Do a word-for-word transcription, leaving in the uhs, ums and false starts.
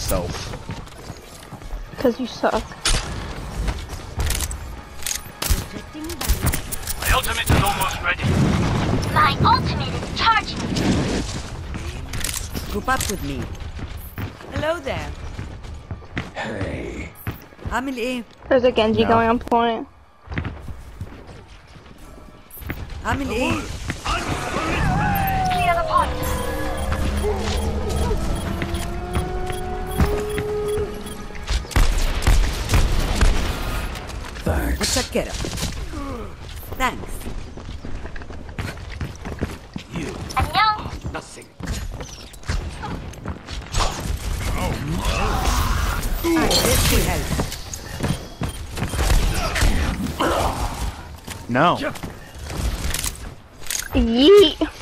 myself. Cause you suck. My ultimate is almost ready. My ultimate is charging. Group up with me. Hello there. Hey. عامل ايه؟ There's a Genji No. going on point. عامل ايه؟ Clear the point. Thanks. متشكرة. Thanks. 안녕. Nothing. Ah, this will help. No. Yeet.